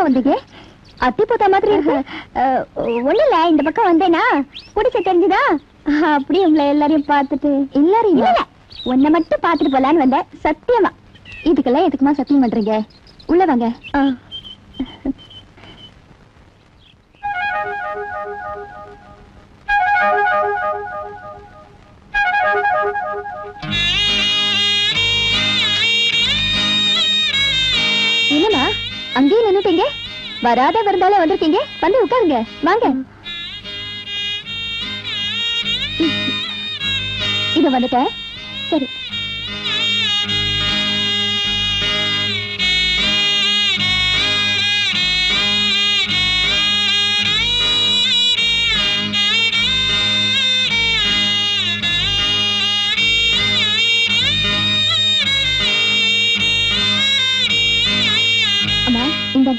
வந்தீங்க? அத்தி போத்த மாதிரி இருக்கு. ஒண்ணு இல்ல, இந்த பக்கம் வந்தேனா குடிசை தெரிஞ்சுதா, அப்படி உங்களை எல்லாரையும் பார்த்துட்டு. எல்லாரையும் இல்ல, உன்னை மட்டும் பார்த்துட்டு போலான்னு வந்தேன். சத்தியமா. இதுக்கெல்லாம் எதுக்குமா சத்தியம் பண்றீங்க? உள்ள வாங்க. என்னமா அங்கேயே நின்னுட்டீங்க? வராத வருந்தாலே வந்திருக்கீங்க, வந்து உட்காருங்க. வாங்க. இது வந்துட்டேன். சரி. அம்மா இந்தாங்க.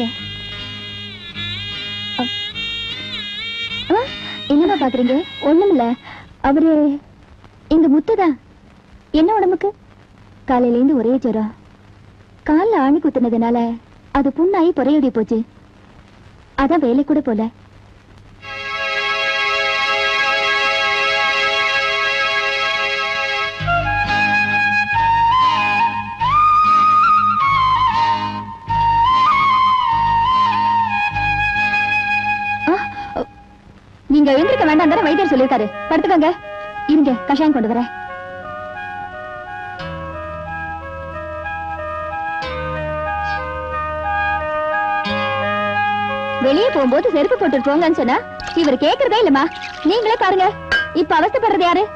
என்னமா பாக்குறீங்க? ஒண்ணுமில்ல, அவரு எங்க முத்துதான். என்ன உடம்புக்கு? காலையில இருந்து ஒரே ஜுரம். கால்ல ஆணி குத்துனதுனால அது புண்ணாயி பொறையோடி போச்சு. அதான் வேலை கூட போல. நீங்க எழுந்திருக்க வேண்டாம் தானே வைத்தியர் சொல்லியிருக்காரு. படுத்துக்கங்க. இருங்க, கஷாயம் கொண்டு வரேன். வெளியே போகும்போது செருப்பு போட்டு போங்கன்னு சொன்னா இவர் கேக்குறதே இல்லம்மா. நீங்களே பாருங்க, இப்ப அவஸ்தைப்படுறது யாரு?